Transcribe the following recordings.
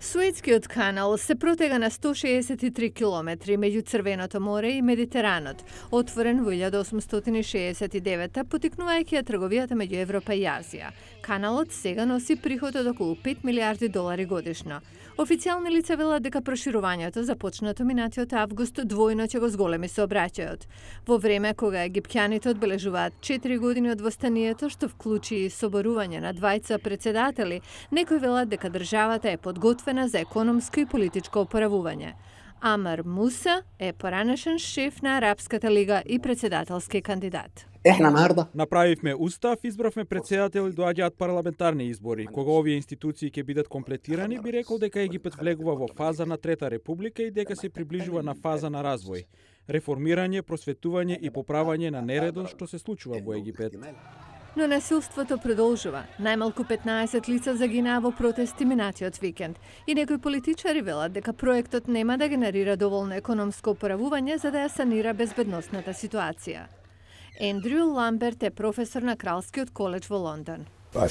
Суетскиот канал се протега на 163 километри меѓу Црвеното море и Медитеранот, отворен во 1869 потикнувајќи ја трговијата меѓу Европа и Азија. Каналот сега носи приход од околу 5 милиарди долари годишно. Официјални лица велат дека проширувањето започнато минатиот август двојно ќе го зголеми сообраќајот. Во време кога египтјаните одбележуваат 4 години од востанието, што вклучи и соборување на двајца председатели, некои велат дека државата е подготвена за економско и политичко опоравување. Амар Муса е поранешен шеф на Арапската лига и председателски кандидат. Направивме устав, избравме председател и доаѓаат парламентарни избори. Кога овие институции ќе бидат комплетирани, би рекол дека Египет влегува во фаза на Трета република и дека се приближува на фаза на развој. Реформирање, просветување и поправање на нередот што се случува во Египет. Но насилството продолжува. Најмалку 15 лица загинаа во протести минатиот викенд. И некои политичари велат дека проектот нема да генерира доволно економско опоравување за да ја санира безбедносната ситуација. Ендрю Ламберт е професор на Кралскиот коледж во Лондон.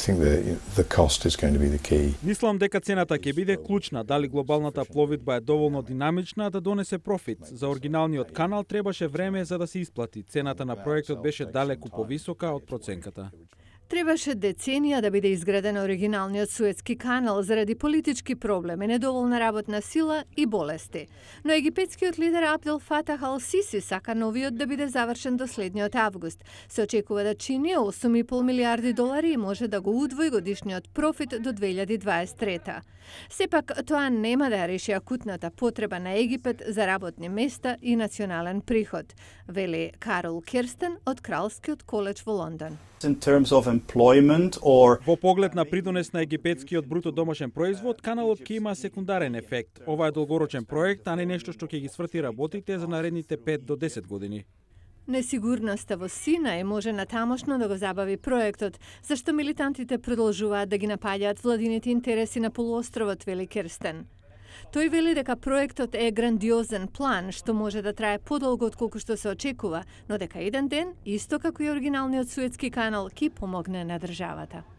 Мислам дека цената ќе биде клучна, дали глобалната пловидба е доволно динамична да донесе профит. За оригиналниот канал требаше време за да се исплати. Цената на проектот беше далеку повисока од проценката. Требаше деценија да биде изграден оригиналниот Суетски канал заради политички проблеми, недоволна работна сила и болести. Но египетскиот лидер Абдел Фатах ал-Сиси сака новиот да биде завршен до следниот август. Се очекува да чини 8,5 милиарди долари и може да го удвои годишниот профит до 2023. Сепак, тоа нема да ја реши акутната потреба на Египет за работни места и национален приход, вели Карол Керстен од Кралскиот коледж во Лондон. Во поглед на придонес на египетскиот бруто домашен производ, каналот ќе има секундарен ефект. Ова е долгорочен проект, а не нешто што ќе ги сврти работите за наредните 5 до 10 години. Несигурноста во Синај може натамошно да го забави проектот, зашто милитантите продолжуваат да ги напаѓаат владините интереси на полуостровот, вели Керстен. Тој вели дека проектот е грандиозен план што може да трае подолго отколку што се очекува, но дека еден ден, исто како и оригиналниот Суетски канал, ќе помогне на државата.